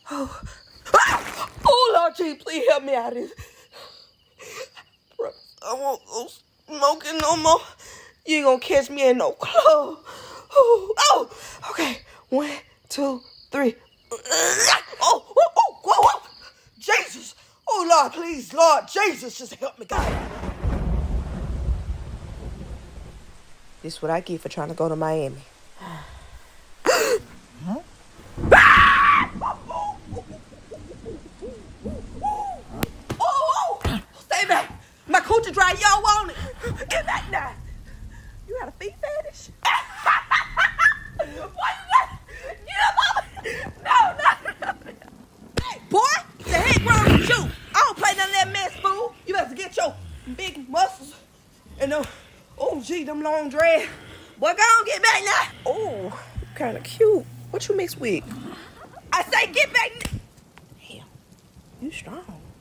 Oh, oh Lord Jesus, please help me out of this. I won't go smoking no more. You ain't gonna catch me in no club. Oh, okay. 1, 2, 3. Whoa. Jesus. Oh, Lord, please, Lord Jesus, just help me, God. This is what I get for trying to go to Miami. Huh? Stay back. My coochie dry. Y'all want it. Get back now. You got a feet fetish? What is that? Get up off me. No. Hey, boy, the heck wrong with you? I don't play none of that mess, fool. You better get your big muscles and them, them long dreads. Boy, go on, get back now. Oh, kind of cute. What you mix with? I say get back now. Damn, you strong.